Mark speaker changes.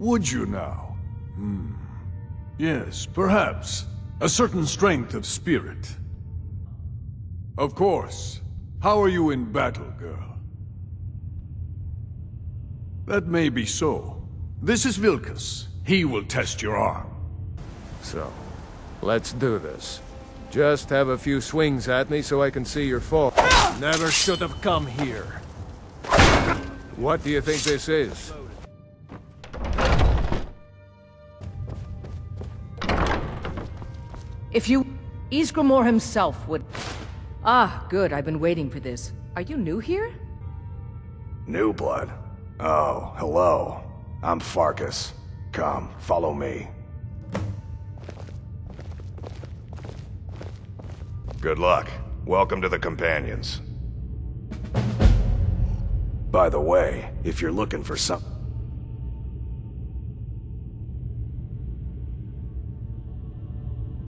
Speaker 1: Would you now? Yes, perhaps. A certain strength of spirit. Of course. How are you in battle, girl? That may be so. This is Vilkas. He will test your arm.
Speaker 2: So, let's do this. Just have a few swings at me so I can see your fall. Never should have come here. What do you think this is?
Speaker 3: If you... Ysgramor himself would... Ah, good. I've been waiting for this. Are you new here?
Speaker 4: New blood? Oh, hello. I'm Farkas. Come, follow me. Good luck. Welcome to the Companions. By the way, if you're looking for some...